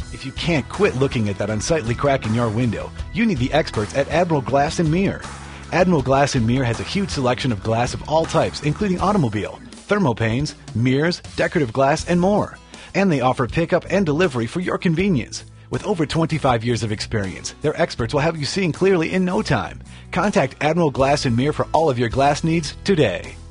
If you can't quit looking at that unsightly crack in your window, you need the experts at Admiral Glass and Mirror. Admiral Glass and Mirror has a huge selection of glass of all types, including automobile, thermopanes, mirrors, decorative glass, and more. And they offer pickup and delivery for your convenience. With over 25 years of experience, their experts will have you seeing clearly in no time. Contact Admiral Glass and Mirror for all of your glass needs today.